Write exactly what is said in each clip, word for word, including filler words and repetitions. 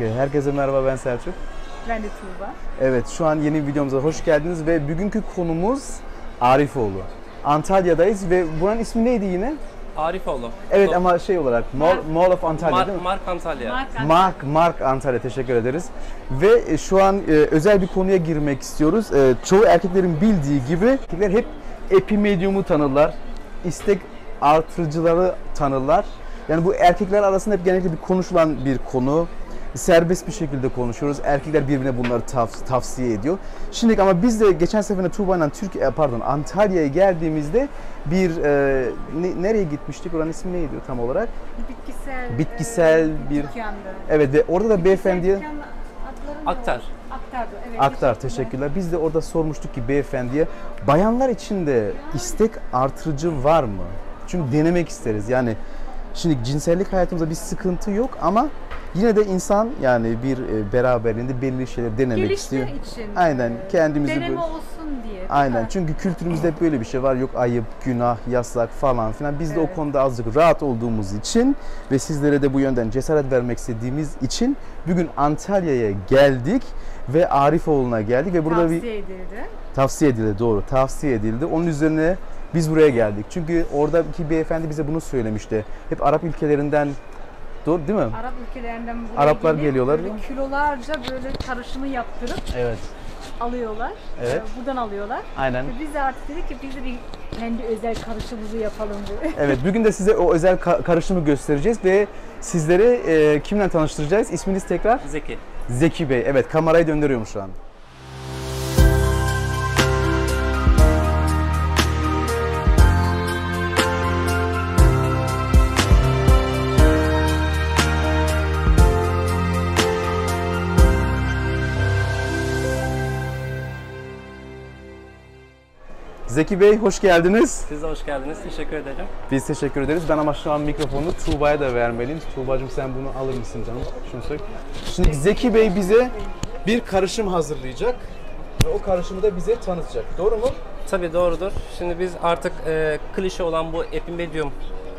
Okay. Herkese merhaba, ben Selçuk. Ben de Tuğba. Evet, şu an yeni videomuza hoş geldiniz ve bugünkü konumuz Arifoğlu. Antalya'dayız ve buranın ismi neydi yine? Arifoğlu. Evet Do ama şey olarak Mall, Mall of Antalya Mark, değil mi? Mark Antalya. Mark Antalya. Mark, Mark Antalya, teşekkür ederiz. Ve şu an e, özel bir konuya girmek istiyoruz. E, çoğu erkeklerin bildiği gibi erkekler hep epimedium'u tanırlar, istek artırıcıları tanırlar. Yani bu erkekler arasında hep genellikle bir konuşulan bir konu. Serbest bir şekilde konuşuyoruz. Erkekler birbirine bunları tavs tavsiye ediyor. Şimdi ama biz de geçen seferinde Tuğba'yla Türkiye pardon Antalya'ya geldiğimizde bir e, ne, nereye gitmiştik? Oranın ismi neydi tam olarak? Bitkisel, Bitkisel e, bir dükkandı. Evet ve orada da beyefendiye Aktar. Aktardı. Evet. Aktar, teşekkürler. Biz de orada sormuştuk ki beyefendiye, bayanlar için de istek artırıcı var mı? Çünkü denemek isteriz. Yani şimdi cinsellik hayatımızda bir sıkıntı yok ama yine de insan yani bir e, beraberinde belli şeyler denemek Gelişme istiyor. için. Aynen, kendimizi deneme böyle- olsun diye. Aynen. Çünkü kültürümüzde hep böyle bir şey var. Yok ayıp, günah, yasak falan filan. Biz de Evet. o konuda azıcık rahat olduğumuz için ve sizlere de bu yönden cesaret vermek istediğimiz için bugün Antalya'ya geldik ve Arifoğlu'na geldik ve burada Tavsiye bir edildi. tavsiye edildi, doğru. Tavsiye edildi. Onun üzerine biz buraya geldik. Çünkü oradaki beyefendi bize bunu söylemişti. Hep Arap ülkelerinden, doğru değil mi? Arap ülkelerinden buraya Araplar gelip geliyorlar, böyle değil mi? kilolarca böyle karışımı yaptırıp Evet. alıyorlar. Evet. Ee, Buradan alıyorlar. Aynen. Ve biz de artık dedik ki biz de bir kendi özel karışımımızı yapalım diye. Evet, bugün de size o özel ka- karışımı göstereceğiz ve sizleri e, kimle tanıştıracağız? İsminiz tekrar? Zeki. Zeki Bey. Evet, kamerayı döndürüyorum şu an. Zeki Bey, hoş geldiniz. Siz de hoş geldiniz. Teşekkür ederim. Biz teşekkür ederiz. Ben ama şu an mikrofonu Tuğba'ya da vermeliyim. Tuğba'cığım sen bunu alır mısın canım? Şunu sök. Şimdi Zeki Bey bize bir karışım hazırlayacak ve o karışımı da bize tanıtacak. Doğru mu? Tabii doğrudur. Şimdi biz artık e, klişe olan bu epimedium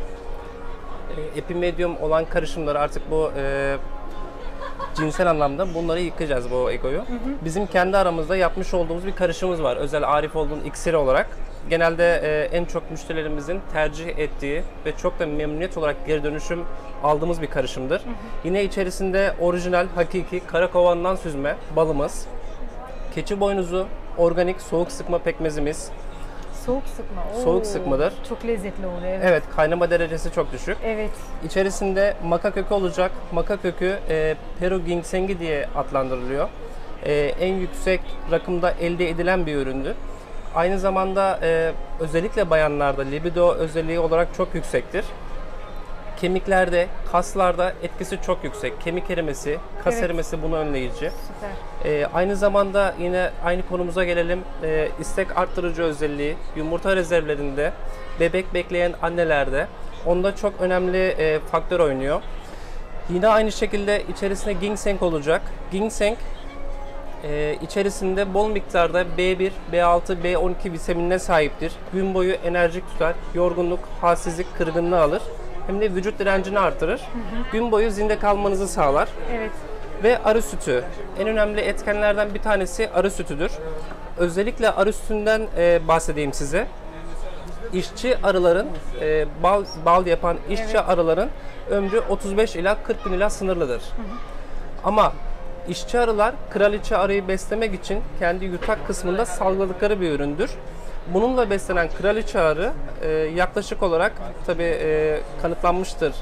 e, epimedium olan karışımları artık bu e, cinsel anlamda bunları yıkacağız, bu egoyu. Hı hı. Bizim kendi aramızda yapmış olduğumuz bir karışımımız var. Özel Arifoğlu'nun iksiri olarak. Genelde e, en çok müşterilerimizin tercih ettiği ve çok da memnuniyet olarak geri dönüşüm aldığımız bir karışımdır. Hı hı. Yine içerisinde orijinal, hakiki Karakovan'dan süzme balımız, keçi boynuzu, organik soğuk sıkma pekmezimiz. Soğuk sıkma. Oo, Soğuk sıkmadır. Çok lezzetli oluyor. Evet. Evet, kaynama derecesi çok düşük. Evet. İçerisinde maka kökü olacak. Maka kökü e, Peru ginseng'i diye adlandırılıyor. E, en yüksek rakımda elde edilen bir üründür. Aynı zamanda e, özellikle bayanlarda libido özelliği olarak çok yüksektir. Kemiklerde, kaslarda etkisi çok yüksek. Kemik erimesi, kas Evet. erimesi bunu önleyici. Süper. E, aynı zamanda yine aynı konumuza gelelim. E, istek arttırıcı özelliği yumurta rezervlerinde, bebek bekleyen annelerde onda çok önemli e, faktör oynuyor. Yine aynı şekilde içerisinde ginseng olacak. Ginseng e, içerisinde bol miktarda B bir, B altı, B on iki vitaminine sahiptir. Gün boyu enerjik tutar, yorgunluk, halsizlik, kırgınlığı alır. Hem de vücut direncini artırır. Hı hı. Gün boyu zinde kalmanızı sağlar. Evet. Ve arı sütü. En önemli etkenlerden bir tanesi arı sütüdür. Özellikle arı sütünden e, bahsedeyim size. İşçi arıların, e, bal, bal yapan işçi Evet. arıların ömrü otuz beş ila kırk gün ila sınırlıdır. Hı hı. Ama işçi arılar kraliçe arıyı beslemek için kendi yutak kısmında salgıladıkları bir üründür. Bununla beslenen kraliçe arı e, yaklaşık olarak tabii e, kanıtlanmıştır.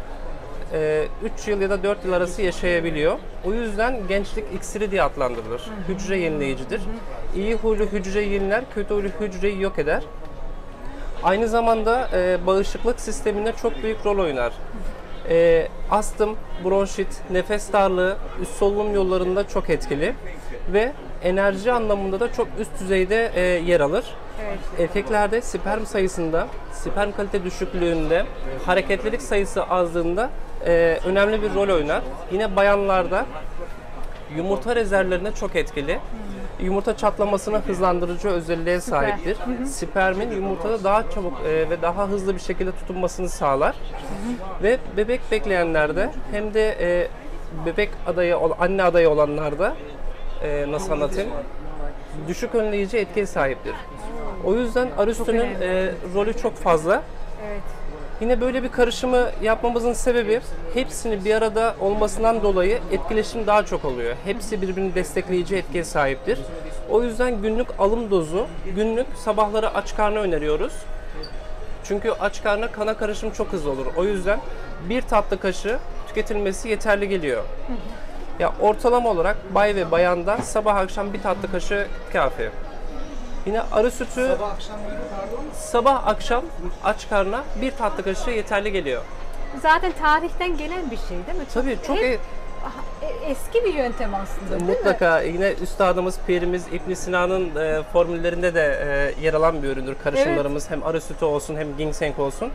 üç yıl ya da dört yıl arası yaşayabiliyor. O yüzden gençlik iksiri diye adlandırılır. Hı hı. Hücre yenileyicidir. Hı hı. İyi huylu hücre yeniler, kötü huylu hücreyi yok eder. Aynı zamanda e, bağışıklık sisteminde çok büyük rol oynar. E, astım, bronşit, nefes darlığı, üst solunum yollarında çok etkili ve enerji anlamında da çok üst düzeyde e, yer alır. Evet. Erkeklerde sperm sayısında, sperm kalite düşüklüğünde, hareketlilik sayısı azlığında e, önemli bir rol oynar. Yine bayanlarda yumurta rezervlerine çok etkili. Hmm. Yumurta çatlamasını hızlandırıcı özelliğe Süper. sahiptir. Hı hı. Spermin yumurtada daha çabuk e, ve daha hızlı bir şekilde tutunmasını sağlar. Hı hı. Ve bebek bekleyenlerde hem de e, bebek adayı, anne adayı olanlarda e, nasıl anlatayım? Düşük önleyici etkiye sahiptir. O yüzden arı sütünün önemli. e, rolü çok fazla. Evet. Yine böyle bir karışımı yapmamızın sebebi hepsini bir arada olmasından dolayı etkileşim daha çok oluyor. Hepsi birbirini destekleyici etkiye sahiptir. O yüzden günlük alım dozu, günlük sabahları aç karnı öneriyoruz. Çünkü aç karnına kana karışım çok hızlı olur. O yüzden bir tatlı kaşığı tüketilmesi yeterli geliyor. Ya ortalama olarak bay ve bayanda sabah akşam bir tatlı kaşığı kafi. Yine arı sütü Sabah akşam böyle pardon. sabah akşam aç karnına bir tatlı kaşığı yeterli geliyor. Zaten tarihten gelen bir şey değil mi? Tabii çok Hep- e- Aha, e- eski bir yöntem aslında değil mi? mutlaka yine üstadımız, pirimiz İbn Sina'nın e, formüllerinde de e, yer alan bir üründür. Karışımlarımız hem arı sütü olsun hem ginseng olsun.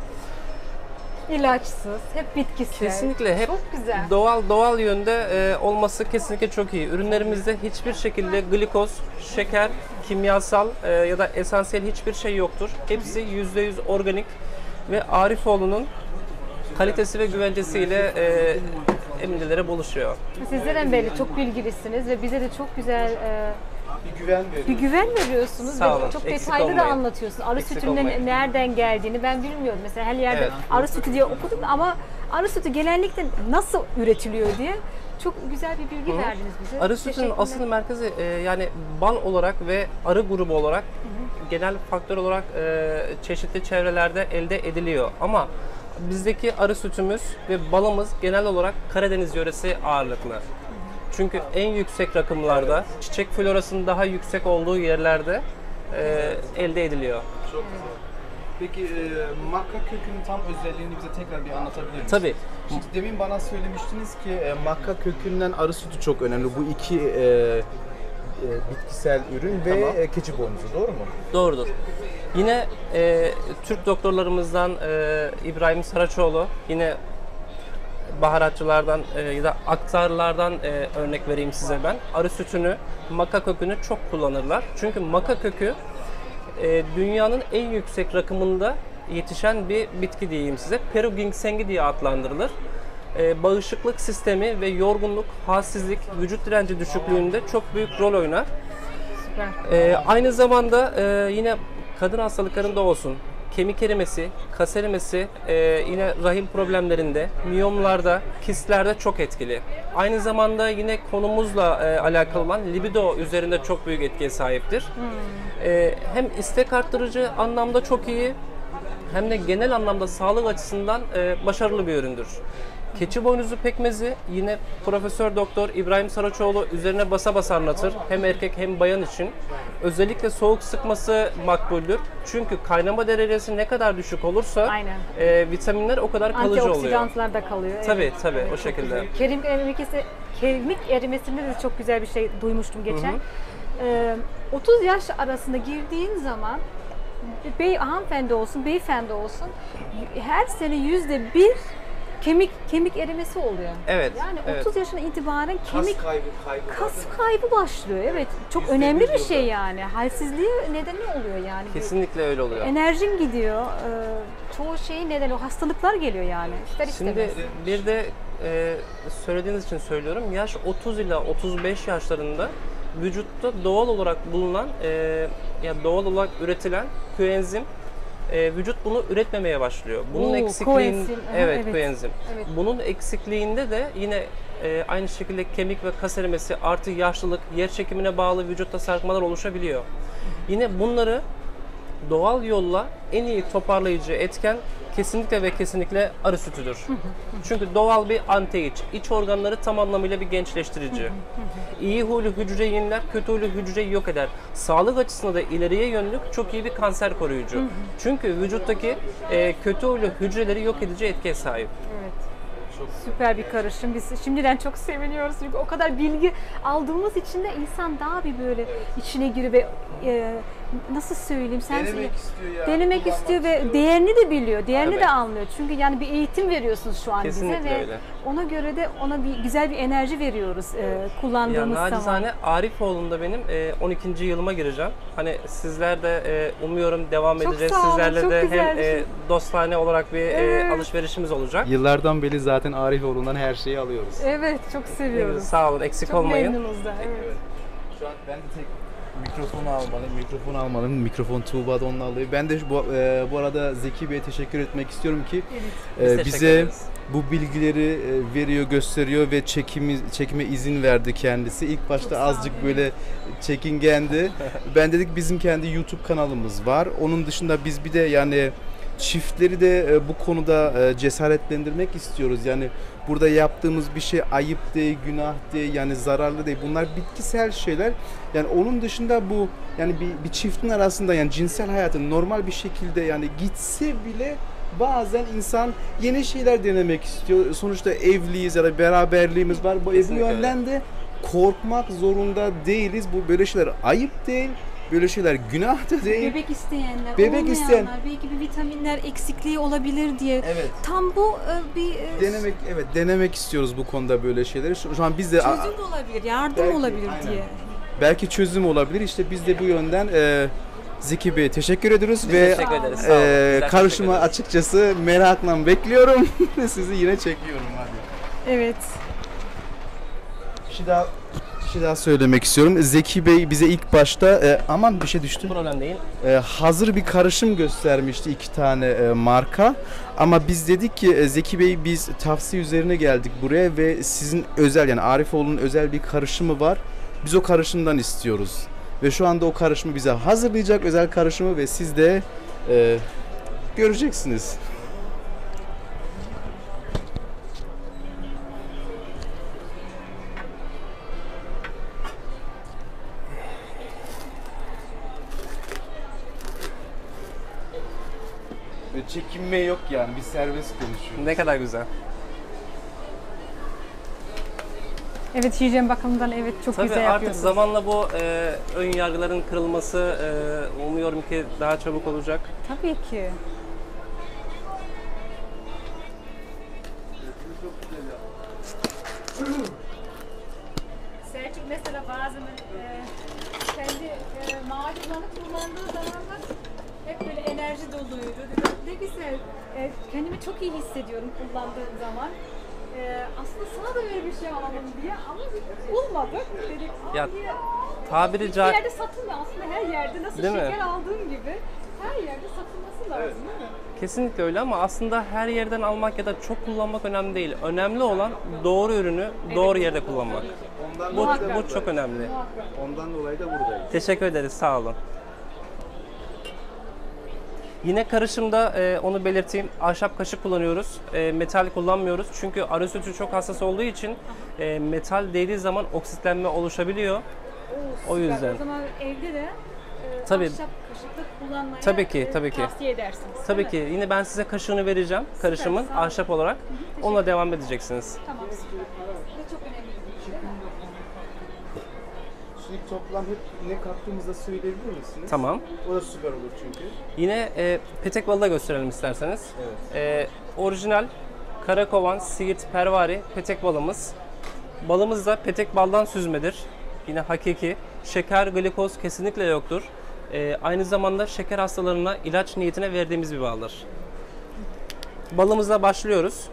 İlaçsız, hep bitkisel. Kesinlikle hep Çok güzel. doğal doğal yönde e, olması kesinlikle çok iyi. Ürünlerimizde hiçbir şekilde glikoz, şeker, kimyasal e, ya da esansiyel hiçbir şey yoktur. Hepsi yüzde yüz organik ve Arifoğlu'nun kalitesi ve güvencesiyle e, emindelere buluşuyor. Sizlerden belli çok bilgilisiniz ve bize de çok güzel e, Bir güven veriyor. bir güven veriyorsunuz Sağ ve olun, çok eksik detaylı da olmayın. anlatıyorsunuz. Arı Eksik sütünün olmayın. nereden geldiğini ben bilmiyordum. Mesela her yerde Evet. arı sütü diye okuduk ama arı sütü genellikle nasıl üretiliyor diye çok güzel bir bilgi verdiniz bize. Arı sütünün Teşekkürler. asıl merkezi e, yani bal olarak ve arı grubu olarak genel faktör olarak e, çeşitli çevrelerde elde ediliyor. Ama bizdeki arı sütümüz ve balımız genel olarak Karadeniz yöresi ağırlıklı. Çünkü en yüksek rakımlarda, çiçek florasının daha yüksek olduğu yerlerde e, elde ediliyor. Çok güzel. Peki e, makka kökünün tam özelliğini bize tekrar bir anlatabilir misiniz? Tabii. Şimdi demin bana söylemiştiniz ki e, makka kökünden arı sütü çok önemli. Bu iki e, e, bitkisel ürün ve Tamam. e, keçi boynuzu, doğru mu? Doğrudur. Yine e, Türk doktorlarımızdan e, İbrahim Saraçoğlu, yine baharatçılardan e, ya da aktarlardan e, örnek vereyim size ben. Arı sütünü, maka kökünü çok kullanırlar. Çünkü maka kökü e, dünyanın en yüksek rakımında yetişen bir bitki diyeyim size. Peru ginseng'i diye adlandırılır. E, bağışıklık sistemi ve yorgunluk, halsizlik, vücut direnci düşüklüğünde çok büyük rol oynar. Süper. Ee, aynı zamanda e, yine kadın hastalıklarında olsun, kemik erimesi, kas erimesi, e, yine rahim problemlerinde, miyomlarda, kistlerde çok etkili. Aynı zamanda yine konumuzla e, alakalı olan libido üzerinde çok büyük etkiye sahiptir. E, hem istek arttırıcı anlamda çok iyi, hem de genel anlamda sağlık açısından e, başarılı bir üründür. Keçi boynuzu pekmezi yine Profesör Doktor İbrahim Saraçoğlu üzerine basa basa anlatır. Hem erkek hem bayan için. Özellikle soğuk sıkması makbuldür. Çünkü kaynama derecesi ne kadar düşük olursa Aynen. e, vitaminler o kadar kalıcı oluyor. Antioksidanlar da kalıyor. Tabii evet. tabii Evet, o çok şekilde. güzel. Kemik erimesi, kemik erimesinde de çok güzel bir şey duymuştum geçen. Hı hı. Ee, otuz yaş arasında girdiğin zaman bey hanımefendi olsun, beyefendi olsun her sene yüzde bir kemik kemik erimesi oluyor. Evet, Yani evet. otuz yaşına itibaren kemik Kas kaybı, kaybı kas var. kaybı başlıyor. Evet. Çok Yüzde önemli bir bir yılda. şey yani. Halsizliği nedeni oluyor yani. Kesinlikle öyle oluyor. Enerjin gidiyor. Ee, çoğu şeyi neden o hastalıklar geliyor yani. İster Şimdi istemez. bir de e, söylediğiniz için söylüyorum. Yaş otuz ila otuz beş yaşlarında vücutta doğal olarak bulunan, e, ya doğal olarak üretilen koenzim e, vücut bunu üretmemeye başlıyor. Bunun Oo, eksikliğin koenzim, aha, evet, evet. koenzim. Evet. Bunun eksikliğinde de yine e, aynı şekilde kemik ve kas erimesi artı yaşlılık, yer çekimine bağlı vücutta sarkmalar oluşabiliyor. Yine bunları doğal yolla en iyi toparlayıcı etken kesinlikle ve kesinlikle arı sütüdür. Çünkü doğal bir anti-iç, iç organları tam anlamıyla bir gençleştirici. İyi huylu hücreyi yeniler, kötü huylu hücreyi yok eder. Sağlık açısından da ileriye yönelik çok iyi bir kanser koruyucu. Çünkü vücuttaki e, kötü huylu hücreleri yok edici etkiye sahip. Evet. Süper bir karışım. Biz şimdiden çok seviniyoruz çünkü o kadar bilgi aldığımız için de insan daha bir böyle içine giriyor ve e, nasıl söyleyeyim sen Denemek istiyor ya. denemek kullanmak istiyor ve istiyor. değerini de biliyor. Değerini Evet. de anlıyor. Çünkü yani bir eğitim veriyorsunuz şu an Kesinlikle bize ve öyle. ona göre de ona bir güzel bir enerji veriyoruz e, Ya kullandığımız zaman. nacizane Arifoğlu'nda benim e, on ikinci yılıma gireceğim. Hani sizler de e, umuyorum devam Çok edeceğiz. sağ olun, Sizlerle çok de güzel hem bir şey. e, dostane olarak bir e, Evet. alışverişimiz olacak. Yıllardan beri zaten Arifoğlu'ndan her şeyi alıyoruz. Evet, çok seviyoruz. Sağ olun, eksik Çok olmayın. memnunuz da. Evet. Şu an ben de tek mikrofonu almalıyım, mikrofonu almalıyım. Mikrofon Tuğba'da onun alıyor. Ben de bu, e, bu arada Zeki Bey'e teşekkür etmek istiyorum ki Biz e, teşekkür bize ederiz. bu bilgileri e, veriyor, gösteriyor ve çekimi, çekime izin verdi kendisi. İlk başta sağ azıcık olun. böyle çekingendi. Ben dedik bizim kendi YouTube kanalımız var. Onun dışında biz bir de yani çiftleri de e, bu konuda e, cesaretlendirmek istiyoruz. Yani burada yaptığımız bir şey ayıp değil, günah değil, yani zararlı değil. Bunlar bitkisel şeyler. Yani onun dışında bu yani bir, bir çiftin arasında yani cinsel hayatın normal bir şekilde yani gitse bile bazen insan yeni şeyler denemek istiyor. Sonuçta evliyiz ya da beraberliğimiz var. Bu, bu Kesinlikle yönden de korkmak zorunda değiliz. Bu böyle şeyler ayıp değil. Böyle şeyler günah da değil. Bebek isteyenler, Bebek olmayanlar, isteyen- belki bir vitaminler eksikliği olabilir diye. Evet. Tam bu e, bir e, Denemek evet denemek istiyoruz bu konuda böyle şeyleri. Şu, şu an biz de çözüm olabilir, yardım Belki, olabilir aynen. diye. belki çözüm olabilir. İşte biz de bu yönden e, Zeki Bey'e teşekkür ediyoruz Biz ve teşekkür ederiz. Sağ olun. e, Bizler karışıma teşekkür ederiz. açıkçası merakla bekliyorum. Sizi yine çekiyorum hadi. Evet. Bir şey daha bir şey daha söylemek istiyorum. Zeki Bey bize ilk başta e, aman bir şey düştü. Problem değil. E, hazır bir karışım göstermişti iki tane e, marka. Ama biz dedik ki e, Zeki Bey biz tavsiye üzerine geldik buraya ve sizin özel yani Arifoğlu'nun özel bir karışımı var. Biz o karışımdan istiyoruz. Ve şu anda o karışımı bize hazırlayacak özel karışımı ve siz de e, göreceksiniz. Ve çekinme yok yani biz serbest konuşuyoruz. Ne kadar güzel. Evet, hijyen bakımından evet çok Tabii güzel artık yapıyorsunuz. zamanla bu e, ön yargıların kırılması e, umuyorum ki daha çabuk olacak. Tabii ki. Selçuk mesela bazen e, kendi e, macunlarını kullandığı zamanlar hep böyle enerji doluydu. Dedim, ne güzel. E, kendimi çok iyi hissediyorum kullandığım zaman. E, aslında sana da böyle bir şey alalım diye ama bulmadık. Dedik, Ya, "Aa, niye?" Tabiri Hiçbir ca yerde satılmıyor aslında, her yerde nasıl Değil mi? şeker aldığın gibi her yerde satılması lazım değil mi? kesinlikle öyle ama aslında her yerden almak ya da çok kullanmak önemli değil. Önemli olan doğru ürünü doğru yerde kullanmak. Ondan Bu, dolayı da bu çok önemli. Ondan dolayı da buradayız. Teşekkür ederiz, sağ olun. Yine karışımda e, onu belirteyim. Ahşap kaşık kullanıyoruz. E, metal kullanmıyoruz. Çünkü arı sütü çok hassas olduğu için e, metal değdiği zaman oksitlenme oluşabiliyor. Oo, O süper. yüzden. O zaman evde de e, Tabii. ahşap kaşıkla kullanmayı Tabii ki, e, tabii ki. tavsiye edersiniz. Tabii değil ki. mi? Yine ben size kaşığını vereceğim. Karışımın sağ olun. ahşap olarak. Onunla devam edeceksiniz. Tamam, süper. Bu da çok önemli bir şey, değil mi? Şimdi toplam hep ne kattığımızı da söyleyebilir misiniz? Tamam. O da süper olur çünkü. Yine e, petek balı da gösterelim isterseniz. Evet. E, orijinal karakovan, siirt, pervari petek balımız. Balımız da petek baldan süzmedir. Yine hakiki. Şeker, glikoz kesinlikle yoktur. E, aynı zamanda şeker hastalarına ilaç niyetine verdiğimiz bir baldır. Balımızla başlıyoruz.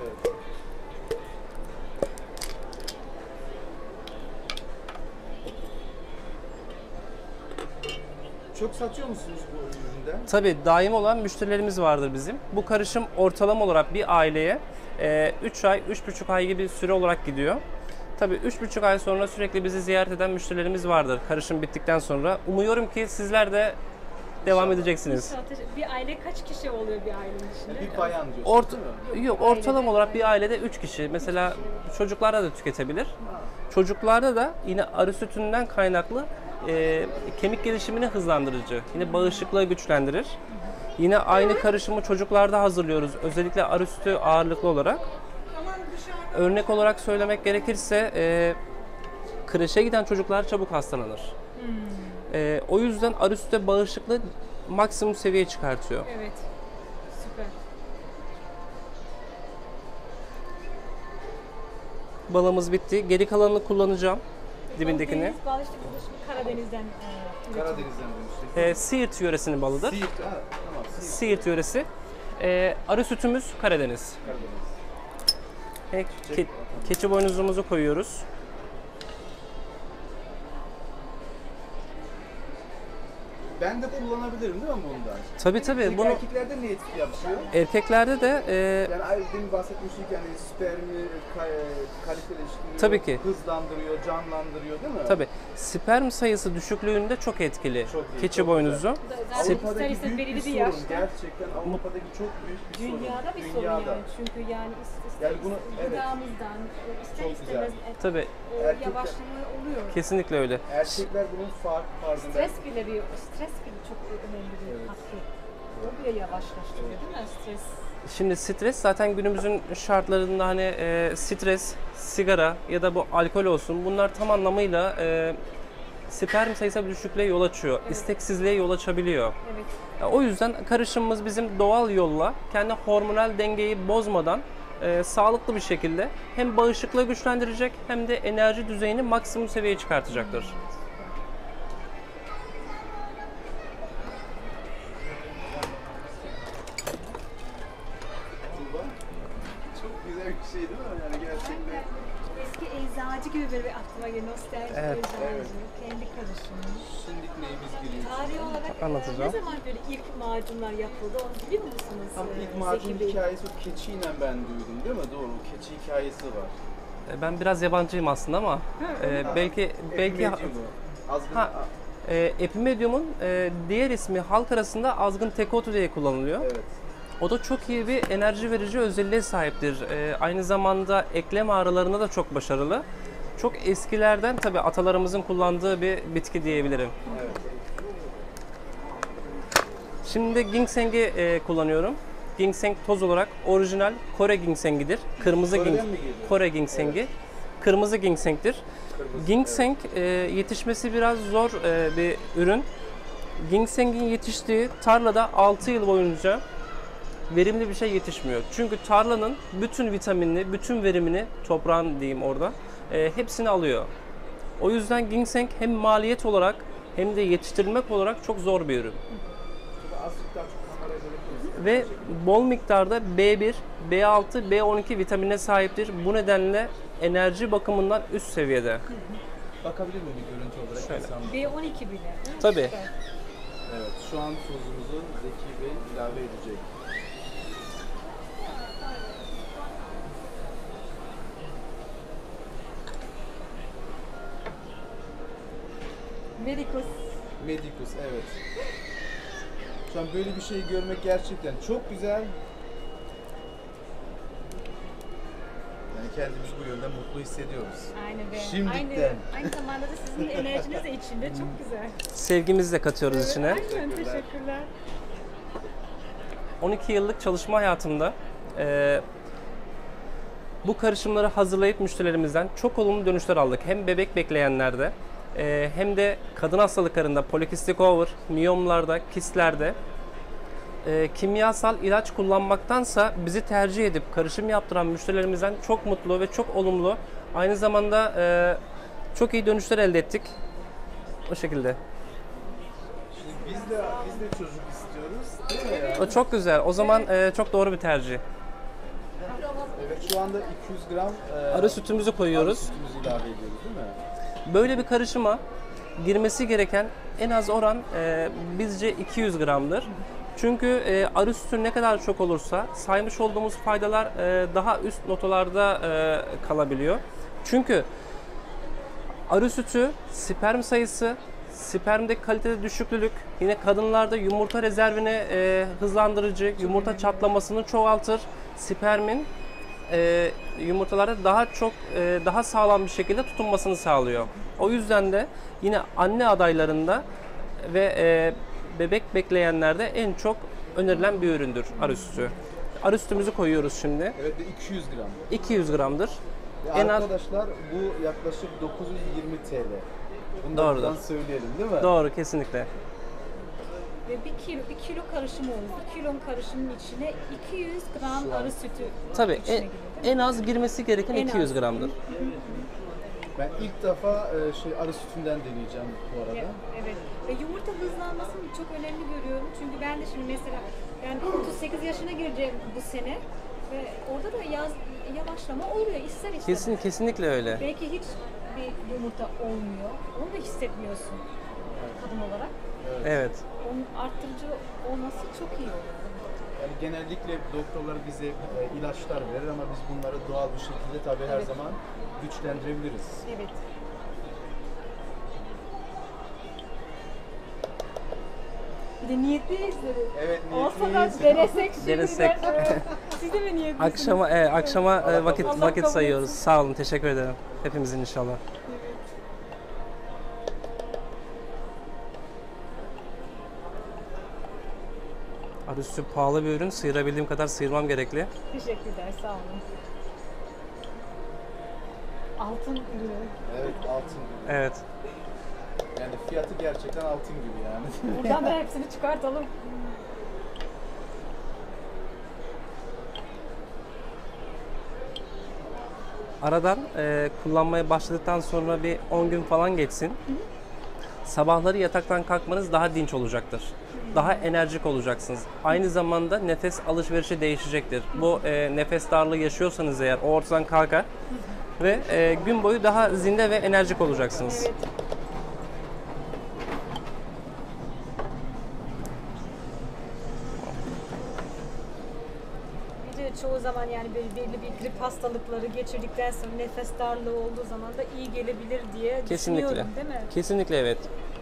Çok satıyor musunuz bu üründen? Tabii daim olan müşterilerimiz vardır bizim. Bu karışım ortalama olarak bir aileye üç ay, üç buçuk ay gibi süre olarak gidiyor. Tabii üç buçuk ay sonra sürekli bizi ziyaret eden müşterilerimiz vardır karışım bittikten sonra. Umuyorum ki sizler de devam edeceksiniz. Bir aile kaç kişi oluyor bir ailenin içinde? Bir bayan diyorsunuz Ort değil mi? yok, ortalama olarak bir ailede üç kişi. Mesela çocuklarda da tüketebilir. Çocuklarda da yine arı sütünden kaynaklı e, kemik gelişimini hızlandırıcı. Yine bağışıklığı güçlendirir. Yine aynı karışımı çocuklarda hazırlıyoruz. Özellikle arı sütü ağırlıklı olarak. Örnek olarak söylemek gerekirse e, kreşe giden çocuklar çabuk hastalanır. E, o yüzden arı sütü bağışıklığı maksimum seviyeye çıkartıyor. Evet. Süper. Balığımız bitti. Geri kalanını kullanacağım. Dibindekini. Deniz balığı işte burada şimdi Karadeniz'den e, üretiliyor. Karadeniz'den dönüştük. E, Siirt yöresinin balıdır. Siirt, ha, tamam. Siirt, Siirt yöresi. E, arı sütümüz Karadeniz. Karadeniz. E, ke- keçi boynuzumuzu koyuyoruz. Ben de kullanabilirim değil mi bundan? Tabii tabii. Peki Bunu erkeklerde ne etki yapıyor? erkeklerde de e, Yani ay- demin bahsetmiştik yani spermi ka- kalite ilişkini Tabii ki. hızlandırıyor, canlandırıyor değil mi? tabii sperm sayısı düşüklüğünde çok etkili. Çok iyi, Keçi çok boynuzu. Bu da zaten ister Avrupa'daki istemez büyük bir belirli bir sorun. yaşta. Gerçekten Avrupa'daki çok büyük bir sorun. Dünyada bir sorun Dünyada. yani. Çünkü yani is- ister Yani bunu, evet. gıdamızdan ister Çok istemez güzel. et- Tabii e, Erkekler- yavaşlama oluyor. kesinlikle öyle. Erkekler bunun fark farkında. Stres bile bir stres bile çok önemli bir Evet. faktör. O bile yavaşlaştırıyor değil mi stres? Şimdi stres zaten günümüzün şartlarında hani e, stres, sigara ya da bu alkol olsun bunlar tam anlamıyla e, sperm sayısı düşüklüğe yol açıyor. Evet. İsteksizliğe yol açabiliyor. Evet. Ya, o yüzden karışımımız bizim doğal yolla kendi hormonal dengeyi bozmadan e, sağlıklı bir şekilde hem bağışıklığı güçlendirecek hem de enerji düzeyini maksimum seviyeye çıkartacaktır. Çok güzel bir şey değil mi? Yani gerçekten. Eski eczacı gibi böyle bir aklıma geliyor. Nostalji Evet. eczacı. Kendi karışımı. Şimdilik neyimiz giriyor? Tarih olarak e, Anlatacağım. ne zaman böyle ilk macunlar yapıldı onu biliyor musunuz? Tam e, ilk Zeki macun Bey? hikayesi o keçiyle ben duydum değil mi? Doğru. Keçi hikayesi var. E, Ben biraz yabancıyım aslında ama e, belki belki Epimedium mu? Azgın, Ha. e, Epimedium'un e, diğer ismi halk arasında azgın tekotu diye kullanılıyor. evet. O da çok iyi bir enerji verici özelliğe sahiptir. Ee, aynı zamanda eklem ağrılarında da çok başarılı. Çok eskilerden tabii atalarımızın kullandığı bir bitki diyebilirim. Evet. Şimdi ginseng'i e, kullanıyorum. Ginseng toz olarak orijinal Kore ginsengidir. Kırmızı Kore'den gins- mi geliyor? Kore ginsengi. Kırmızı ginseng'tir. Kırmızı, Ginseng e, yetişmesi biraz zor e, bir ürün. Ginseng'in yetiştiği tarlada altı yıl boyunca verimli bir şey yetişmiyor. Çünkü tarlanın bütün vitaminini, bütün verimini, toprağın diyeyim orada, e, hepsini alıyor. O yüzden ginseng hem maliyet olarak hem de yetiştirilmek olarak çok zor bir ürün. Şurada azıcık daha çok kameraya dönüp Ve bol miktarda B bir, B altı, B on iki vitaminine sahiptir. Bu nedenle enerji bakımından üst seviyede. bakabilir miyim bir görüntü olarak? Şöyle. İnsanlar? B on iki bile. Hı, Tabii. süper. Evet. Şu an tuzumuzu Zeki Bey ilave edecek. Medicus. Medicus, evet. Şu an böyle bir şey görmek gerçekten çok güzel. Yani kendimizi bu yönde mutlu hissediyoruz. Aynı be. Şimdikten. Aynı, aynı zamanda da sizin enerjiniz de içinde çok güzel. Sevgimizi de katıyoruz içine. Aynen, Teşekkürler. teşekkürler. on iki yıllık çalışma hayatımda e, bu karışımları hazırlayıp müşterilerimizden çok olumlu dönüşler aldık. Hem bebek bekleyenlerde e, hem de kadın hastalıklarında, polikistik over, miyomlarda, kistlerde e, kimyasal ilaç kullanmaktansa bizi tercih edip karışım yaptıran müşterilerimizden çok mutlu ve çok olumlu. Aynı zamanda e, çok iyi dönüşler elde ettik. O şekilde. Şimdi biz de biz de çocuk istiyoruz. Değil mi ya? O çok güzel. O zaman e, çok doğru bir tercih. Evet, şu anda iki yüz gram e, Arı sütümüzü koyuyoruz. arı sütümüzü ilave ediyoruz değil mi? Böyle bir karışıma girmesi gereken en az oran e, bizce iki yüz gramdır. Çünkü e, arı sütü ne kadar çok olursa saymış olduğumuz faydalar e, daha üst notalarda e, kalabiliyor. Çünkü arı sütü, sperm sayısı, spermdeki kalitede düşüklülük, yine kadınlarda yumurta rezervini e, hızlandırıcı, yumurta çatlamasını çoğaltır. Spermin e, yumurtalarda daha çok, e, daha sağlam bir şekilde tutunmasını sağlıyor. O yüzden de yine anne adaylarında ve e, bebek bekleyenlerde en çok önerilen bir üründür arı sütü. Arı sütümüzü koyuyoruz şimdi. Evet, ve iki yüz gram. iki yüz gramdır. Ve En az arkadaşlar bu yaklaşık dokuz yüz yirmi T L. Bunu da Doğrudur. buradan söyleyelim değil mi? Doğru, kesinlikle. Ve bir kilo, bir kilo karışımı olur. Bir kilonun karışımın içine iki yüz gram Şu an- arı sütü Tabii içine en, giriyor, değil mi? en az girmesi gereken En iki yüz az. gramdır. Ben ilk defa e, şey arı sütünden deneyeceğim bu arada. Evet, evet. Ve yumurta hızlanmasını çok önemli görüyorum. Çünkü ben de şimdi mesela yani otuz sekiz yaşına gireceğim bu sene ve orada da yaz, yavaşlama oluyor ister istemez. Kesin kesinlikle öyle. Belki hiç bir yumurta olmuyor. Onu da hissetmiyorsun kadın olarak. Evet. Onun arttırıcı olması çok iyi oluyor. Yani genellikle doktorlar bize e, ilaçlar verir ama biz bunları doğal bir şekilde tabii her Evet. zaman güçlendirebiliriz. Evet. Bir de niyetliyiz dedi. Evet, Olsa da niyetliyiz. denesek şimdiden. Denesek. Evet. Siz de mi niyetlisiniz? Akşama e, akşama e, vakit Allah vakit kabul sayıyoruz. etsin. Sağ olun, teşekkür ederim. Hepimizin inşallah. Arı sütü pahalı bir ürün. Sıyırabildiğim kadar sıyırmam gerekli. Teşekkürler, sağ olun. Altın ürünü. Evet, altın. Evet. Yani fiyatı gerçekten altın gibi yani. Buradan da hepsini çıkartalım. Aradan e, kullanmaya başladıktan sonra bir on gün falan geçsin. Sabahları yataktan kalkmanız daha dinç olacaktır. Daha enerjik olacaksınız. Aynı zamanda nefes alışverişi değişecektir. Bu e, nefes darlığı yaşıyorsanız eğer o ortadan kalkar ve e, gün boyu daha zinde ve enerjik olacaksınız. Evet. Bir de çoğu zaman yani böyle belli bir grip hastalıkları geçirdikten sonra nefes darlığı olduğu zaman da iyi gelebilir diye Kesinlikle. düşünüyorum, değil mi? Kesinlikle evet.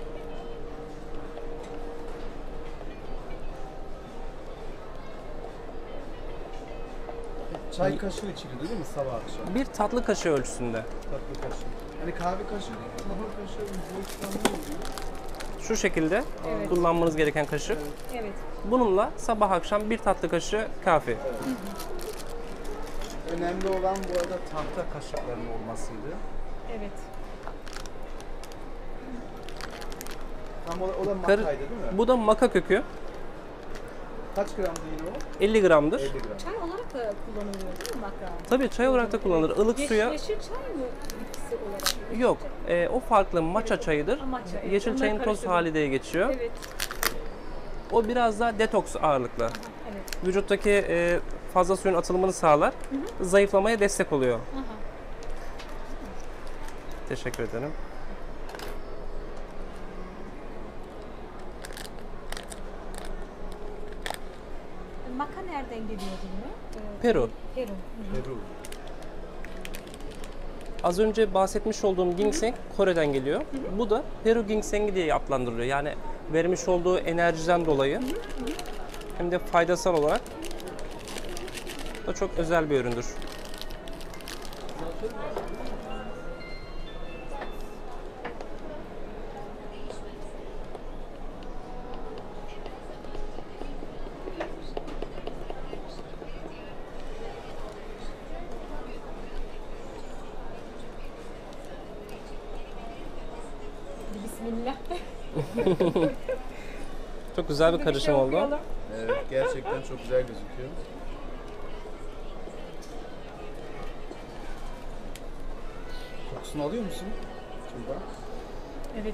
Çay kaşığı içiliyor değil mi sabah akşam? Bir tatlı kaşığı ölçüsünde. Tatlı kaşığı. Hani kahve kaşığı değil, kahve kaşığı boyutlanma oluyor. Şu şekilde Evet. kullanmanız gereken kaşık. Evet. Bununla sabah akşam bir tatlı kaşığı kafi. Önemli olan bu arada tahta kaşıkların olmasıydı. Evet. Ama o, o da Kar- makaydı değil mi? Bu da maka kökü. Kaç gramdı yine o? elli gramdır. elli gram. Çay olarak da kullanılıyor değil mi makarna? Tabii çay olarak da kullanılır. Ilık Yeş- suya Yeşil çay mı bitkisi olarak? yok. E, o farklı matcha çayıdır. Ha, matcha, evet. Yeşil Onları çayın toz karıştırdım. hali diye geçiyor. Evet. O biraz daha detoks ağırlıklı. Evet. Vücuttaki e, fazla suyun atılımını sağlar. Zayıflamaya destek oluyor. Aha. Teşekkür ederim. Maka nereden geliyor yine? Ee, Peru. Peru. Hı. Peru. Az önce bahsetmiş olduğum ginseng Kore'den geliyor. Bu da Peru ginsengi diye adlandırılıyor. Yani vermiş olduğu enerjiden dolayı hem de faydasal olarak da çok özel bir üründür. Bismillah. Çok güzel bir Bir karışım şey oldu. okuyalım. Evet, gerçekten çok güzel gözüküyor. Kokusunu alıyor musun? Tuğba? Evet.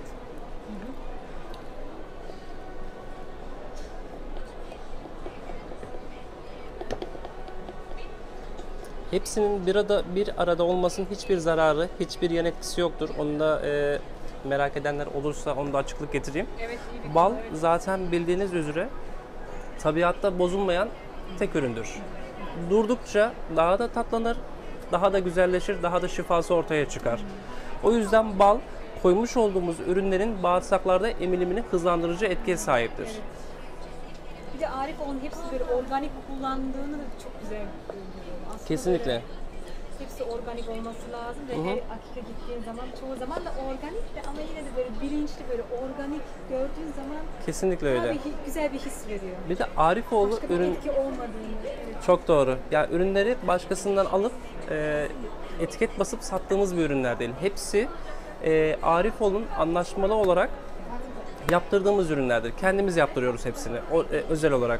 Hepsinin bir arada bir arada olmasının hiçbir zararı, hiçbir yan etkisi yoktur. Onu da e, merak edenler olursa onu da açıklık getireyim. Evet, iyi bir Bal konu, evet. zaten bildiğiniz üzere tabiatta bozulmayan tek üründür. Durdukça daha da tatlanır, daha da güzelleşir, daha da şifası ortaya çıkar. O yüzden bal koymuş olduğumuz ürünlerin bağırsaklarda emilimini hızlandırıcı etkiye sahiptir. Bir de Arif onun hepsi böyle organik kullandığını da çok güzel görüyorum. Aslında Kesinlikle. böyle hepsi organik olması lazım ve her akika gittiğin zaman çoğu zaman da organik de ama yine de böyle bilinçli böyle organik gördüğün zaman Kesinlikle daha öyle. bir hi- güzel bir his veriyor. Bir de Arifoğlu Başka bir ürün etki olmadığını. Evet. çok doğru. Ya ürünleri başkasından alıp e, etiket basıp sattığımız bir ürünler değil. Hepsi e, Arifoğlu'nun anlaşmalı olarak yaptırdığımız ürünlerdir. Kendimiz yaptırıyoruz hepsini o, e, özel olarak.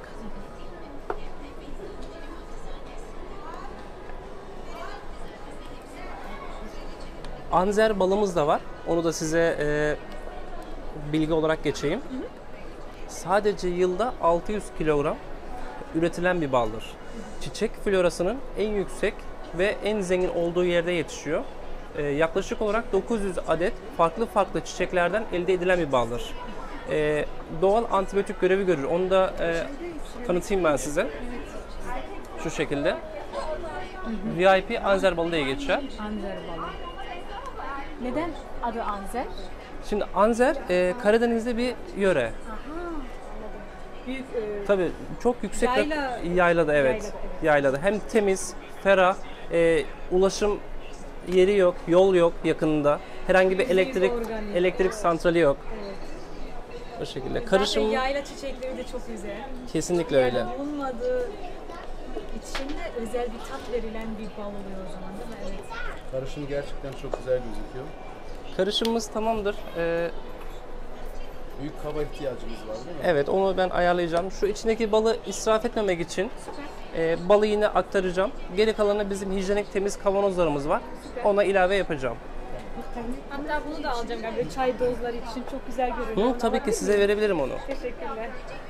Anzer balımız da var. Onu da size e, bilgi olarak geçeyim. Sadece yılda altı yüz kilogram üretilen bir baldır. Çiçek florasının en yüksek ve en zengin olduğu yerde yetişiyor. Ee, yaklaşık olarak dokuz yüz adet farklı farklı çiçeklerden elde edilen bir baldır. Ee, doğal antibiyotik görevi görür. Onu da e, tanıtayım ben size. Şu şekilde. V I P Anzer balı diye geçer. Anzer balı. Neden adı Anzer? Şimdi Anzer e, Karadeniz'de bir yöre. Büyük e, Tabii çok yüksek Yayla- yaylada evet. Yaylada, evet. Yaylada. Hem temiz, ferah, e, ulaşım yeri yok, yol yok yakınında. Herhangi bir elektrik organik. elektrik santrali yok. evet. O şekilde. Zaten Karışım yayla çiçekleri de çok güzel. kesinlikle öyle. Yani bulunmadığı içinde özel bir tat verilen bir bal oluyor o zaman değil mi? Evet. Karışım gerçekten çok güzel gözüküyor. Karışımımız tamamdır. Ee, Büyük kaba ihtiyacımız var değil mi? evet onu ben ayarlayacağım. Şu içindeki balı israf etmemek için e, balı yine aktaracağım. Geri kalanı bizim hijyenik temiz kavanozlarımız var. Ona ilave yapacağım. Hatta bunu da alacağım galiba çay dozları için çok güzel görünüyor. Hı, tabii ki size verebilirim onu. Teşekkürler.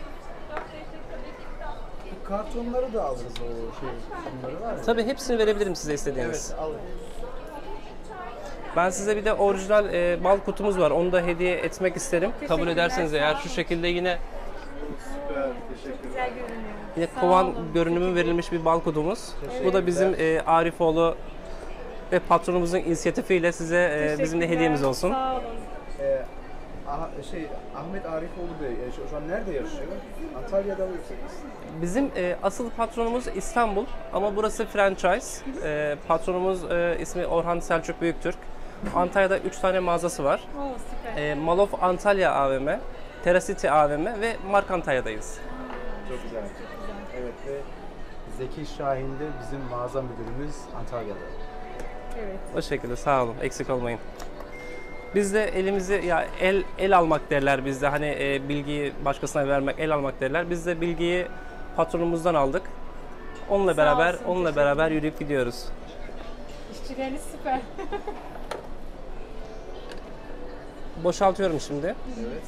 Bu kartonları da alırız o şey. Bunları var ya. Tabii hepsini verebilirim size istediğiniz. Evet alın. Ben size bir de orijinal e, bal kutumuz var. Onu da hediye etmek isterim. Kabul Teşekkürler, ederseniz eğer sağ şu olun. şekilde yine Süper, teşekkür Güzel görünüyor. yine Sağ kovan olun. görünümü verilmiş bir bal kutumuz. Bu da bizim e, Arifoğlu ve patronumuzun inisiyatifiyle size e, bizim de hediyemiz olsun. Sağ olun. Ee, aha, şey Ahmet Arifoğlu Bey e, şu, şu an nerede yaşıyor? Antalya'da mı yoksa? Bizim e, asıl patronumuz İstanbul ama burası franchise. E, patronumuz e, ismi Orhan Selçuk Büyüktürk. Antalya'da üç tane mağazası var. Oo süper. E, Mall of Antalya A V M, Teracity A V M ve Mark Antalya'dayız. Çok güzel. Evet ve Zeki Şahin de bizim mağaza müdürümüz Antalya'da. Evet. O şekilde sağ olun, eksik olmayın. Biz de elimizi ya el el almak derler bizde hani e, bilgiyi başkasına vermek el almak derler. Biz de bilgiyi patronumuzdan aldık. Onunla Sağ beraber olsun, onunla teşekkür beraber yürüyüp gidiyoruz. İşçileriniz süper. Boşaltıyorum şimdi. Evet.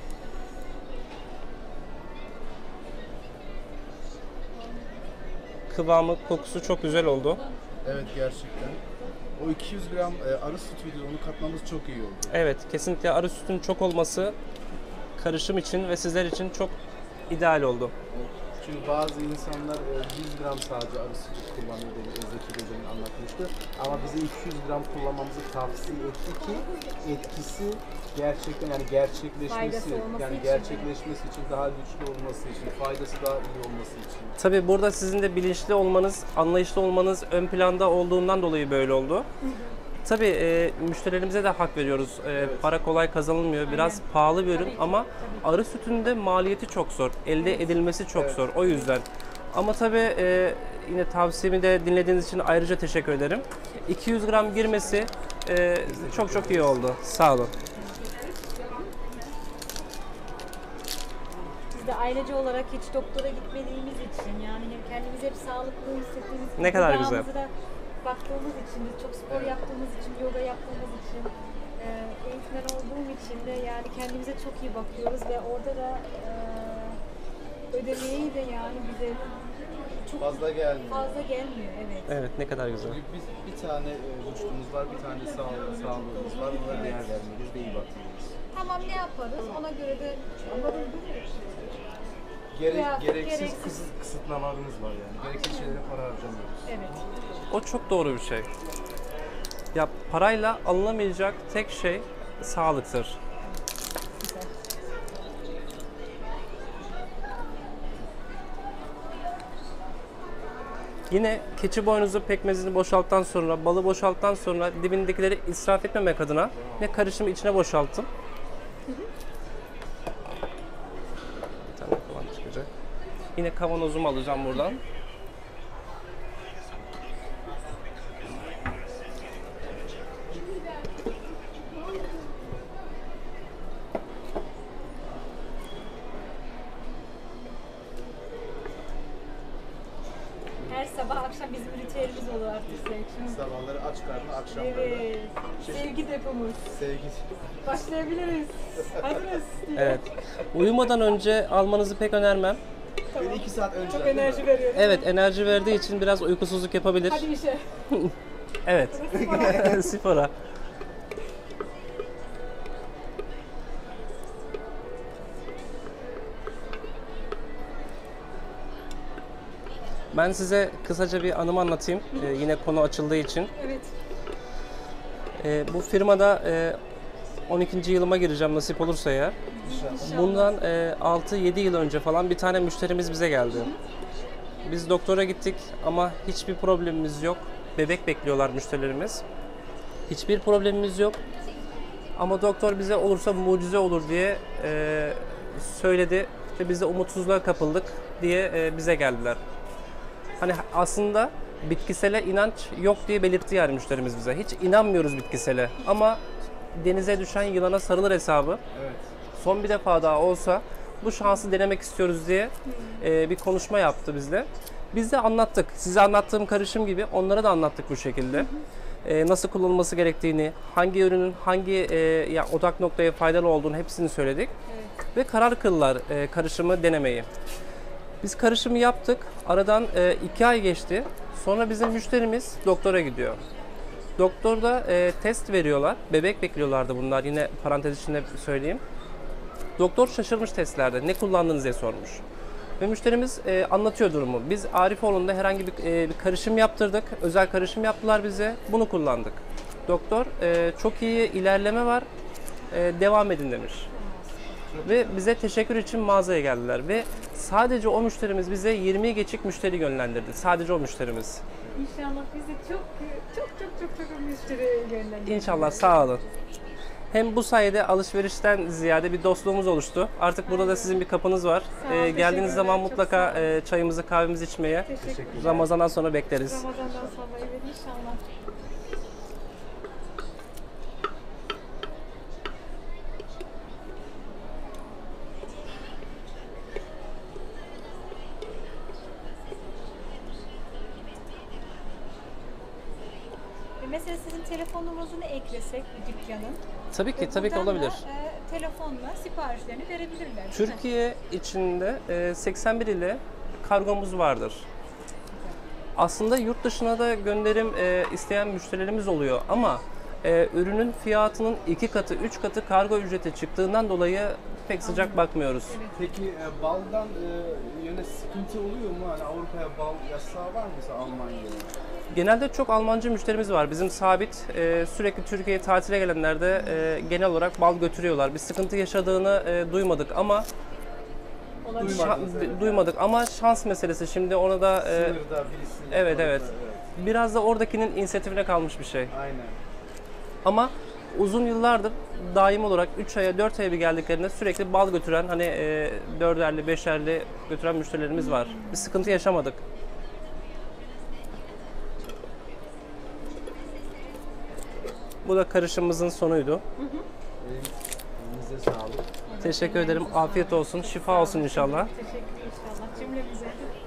Kıvamı, kokusu çok güzel oldu. Evet gerçekten. O iki yüz gram e, arı sütüydü onu katmamız çok iyi oldu. Evet, kesinlikle arı sütünün çok olması karışım için ve sizler için çok ideal oldu. Çünkü bazı insanlar e, yüz gram sadece arı sütü kullanıyor dedi Zeki Bey'in anlatmıştı. Ama bize iki yüz gram kullanmamızı tavsiye etti ki etkisi gerçekten yani gerçekleşmesi Faydası olması yani için, gerçekleşmesi için daha güçlü olması için faydası daha iyi olması için. Tabii burada sizin de bilinçli olmanız, anlayışlı olmanız ön planda olduğundan dolayı böyle oldu. Tabii e, müşterilerimize de hak veriyoruz. E, Para kolay kazanılmıyor. Biraz Aynen. pahalı bir ürün Tabii ki, ama tabii. arı sütünde maliyeti çok zor. Elde edilmesi çok Evet. zor. O yüzden. Ama tabii e, yine tavsiyemi de dinlediğiniz için ayrıca teşekkür ederim. iki yüz gram girmesi e, çok çok iyi oldu. Sağ olun. Biz de ailece olarak hiç doktora gitmediğimiz için yani hem kendimizi hep sağlıklı hissettiğimiz için Ne kadar gıdamıza güzel. da baktığımız için de çok spor yaptığımız için, yoga yaptığımız için, e, eğitmen olduğum için de yani kendimize çok iyi bakıyoruz ve orada da e, ödemeyi de yani bize çok Fazla gelmiyor. fazla gelmiyor. Evet. Evet, ne kadar güzel. Çünkü biz bir tane e, vücudumuz var, bir tane sağ, sağlığımız var. Ona değer vermeliyiz ve iyi bakmalıyız. Tamam ne yaparız? Ona göre de Gerek, Ya, gereksiz, gereksiz. kısıt, kısıtlamalarımız var yani. Gereksiz şeylere para harcamıyoruz. evet. O çok doğru bir şey. Ya parayla alınamayacak tek şey sağlıktır. Güzel. Yine keçi boynuzu pekmezini boşalttıktan sonra, balı boşalttıktan sonra dibindekileri israf etmemek adına ne karışımı içine boşalttım. Bir tane falan çıkacak. Yine kavanozumu alacağım buradan. akşam bizim ritüelimiz olur artık Selçuk. Sabahları aç karnına, akşamları da Evet. Sevgi depomuz. sevgi. Başlayabiliriz. Hazırız. Evet. Uyumadan önce almanızı pek önermem. Böyle iki saat önce. Çok enerji veriyor. Evet, enerji verdiği için biraz uykusuzluk yapabilir. Hadi işe. Evet. Spora. Ben size kısaca bir anımı anlatayım. Ee, yine konu açıldığı için. Evet. Ee, bu firmada e, on ikinci yılıma gireceğim nasip olursa ya. Bundan e, altı yedi yıl önce falan bir tane müşterimiz bize geldi. Biz doktora gittik ama hiçbir problemimiz yok. Bebek bekliyorlar müşterilerimiz. Hiçbir problemimiz yok. Ama doktor bize olursa mucize olur diye e, söyledi ve biz de umutsuzluğa kapıldık diye e, bize geldiler. Hani aslında bitkisele inanç yok diye belirtti yani müşterimiz bize. Hiç inanmıyoruz bitkisele ama denize düşen yılana sarılır hesabı. Evet. Son bir defa daha olsa bu şansı denemek istiyoruz diye e, bir konuşma yaptı bizle. Biz de anlattık. Size anlattığım karışım gibi onlara da anlattık bu şekilde. E, nasıl kullanılması gerektiğini, hangi ürünün hangi e, ya odak noktaya faydalı olduğunu hepsini söyledik. Evet. Ve karar kıldılar e, karışımı denemeyi. Biz karışımı yaptık. Aradan e, iki ay geçti. Sonra bizim müşterimiz doktora gidiyor. Doktorda e, test veriyorlar. Bebek bekliyorlardı bunlar. Yine parantez içinde söyleyeyim. Doktor şaşırmış testlerde. Ne kullandınız diye sormuş. Ve müşterimiz e, anlatıyor durumu. Biz Arifoğlu'nda herhangi bir, e, bir karışım yaptırdık. Özel karışım yaptılar bize. Bunu kullandık. Doktor e, çok iyi ilerleme var. E, devam edin demiş. Ve bize teşekkür için mağazaya geldiler. Ve sadece o müşterimiz bize yirmiye geçik müşteri yönlendirdi. Sadece o müşterimiz. İnşallah bizi çok çok çok çok çok müşteri gönderir. İnşallah, sağ olun. Hem bu sayede alışverişten ziyade bir dostluğumuz oluştu. Artık burada da sizin bir kapınız var. Sağ ol, Ee, geldiğiniz teşekkür zaman ederim. Çok mutlaka sağ ol. e, çayımızı kahvemizi içmeye Teşekkürler. Ramazan'dan sonra bekleriz. Ramazan'dan sonra evet inşallah. E, Mesela sizin telefon numarasını eklesek bir dükkanın. Tabii ki, ve tabii ki buradan da, olabilir. e, telefonla siparişlerini verebilirler. değil mi? Türkiye içinde e, seksen bir ile kargomuz vardır. Aslında yurt dışına da gönderim e, isteyen müşterilerimiz oluyor ama e, ürünün fiyatının iki katı, üç katı kargo ücreti çıktığından dolayı pek sıcak bakmıyoruz. Peki e, baldan e, yöne sıkıntı oluyor mu? Hani Avrupa'ya bal yasağı var mı mesela Almanya'ya? Genelde çok Almancı müşterimiz var. Bizim sabit e, sürekli Türkiye'ye tatile gelenler de e, genel olarak bal götürüyorlar. Bir sıkıntı yaşadığını e, duymadık ama Olabilir. şa- evet. duymadık ama şans meselesi. Şimdi onu da e, Sınırda birisi. evet, yakalansa, evet. biraz da oradakinin inisiyatifine kalmış bir şey. Aynen. Ama uzun yıllardır daim olarak üç aya dört aya bir geldiklerinde sürekli bal götüren hani e, dörderli beşerli götüren müşterilerimiz var. Bir sıkıntı yaşamadık. Bu da karışımımızın sonuydu. Elinize sağlık. Teşekkür ederim. Afiyet olsun. Şifa olsun inşallah. Teşekkür inşallah cümlemize.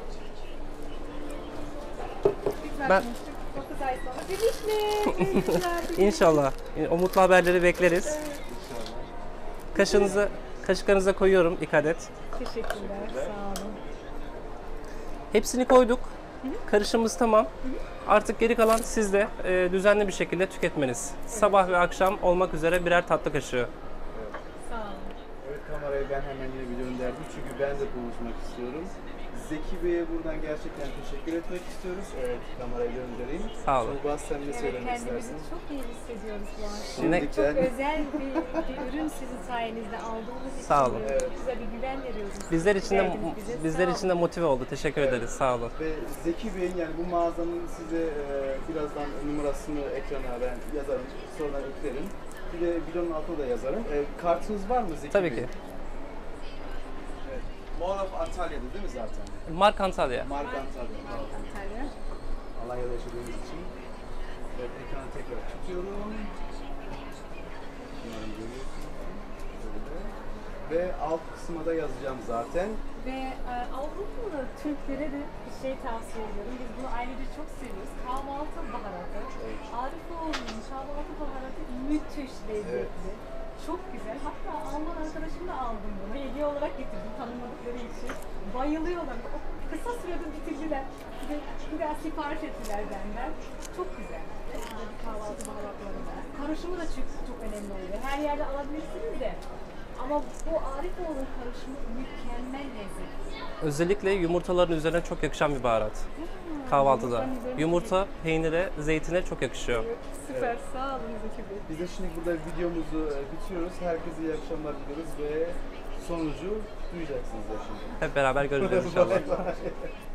Biz Ben- bakmıştık, dokuz ay sonra birlikte. İnşallah. O mutlu haberleri bekleriz. Kaşınızı, kaşıklarınıza koyuyorum ilk adet. Teşekkürler, sağ olun. Hepsini koyduk. Karışımımız tamam. Artık geri kalan sizde e, düzenli bir şekilde tüketmeniz. Sabah ve akşam olmak üzere birer tatlı kaşığı. Sağ olun. Evet, kamerayı ben hemen yine bir gönderdim çünkü ben de konuşmak istiyorum. Zeki Bey'e buradan gerçekten teşekkür etmek istiyoruz. Evet, kamerayı göndereyim. Sağ olun. Tuğba, sen ne Evet, söylemek kendimizi istersin? çok iyi hissediyoruz bu akşam. Şimdi- Çok özel bir, bir ürün sizin sayenizde aldığımız için Sağ olun. böyle bize bir güven veriyorsunuz. Bizler için de Verdiniz bize. bizler Sağ için de olun. motive oldu. Teşekkür ederiz. Sağ olun. Ve Zeki Bey'in yani bu mağazanın size e, birazdan numarasını ekrana ben yazarım, sonra eklerim. Bir de videonun altına da yazarım. E, kartınız var mı Zeki Tabii Bey? ki. Evet. Mall of Antalya'da değil mi zaten? Mark Antalya. Mark Antalya. Antalya. Alanya'da yaşadığınız için. Evet, ekranı tekrar tutuyorum. Umarım görüyorsunuz. Böyle. Ve alt kısma da yazacağım zaten. Ve e, Avrupalı Türklere de bir şey tavsiye ediyorum. Biz bunu ailece çok seviyoruz. Kahvaltı baharatı. Arifoğlu'nun kahvaltı baharatı müthiş lezzetli. Çok güzel. Hatta Alman arkadaşımla aldım bunu. Hediye olarak getirdim tanımadıkları için. Bayılıyorlar. O kısa sürede bitirdiler. Bir, de, bir daha sipariş ettiler benden. Çok güzel. Çok güzel bir kahvaltı baharatları var. Karışımı da çok, çok önemli oluyor. Her yerde alabilirsiniz de. Ama bu Arifoğlu'nun karışımı mükemmel lezzetli. Özellikle yumurtaların üzerine çok yakışan bir baharat. Kahvaltıda. yumurtanın üzerine Yumurta, peynire, zeytine çok yakışıyor. Süper, sağ olun Zeki Bey. Biz de şimdi burada videomuzu e, bitiriyoruz. Herkese iyi akşamlar diliyoruz ve sonucu duyacaksınız ya şimdi. Hep beraber göreceğiz inşallah. Bay bay.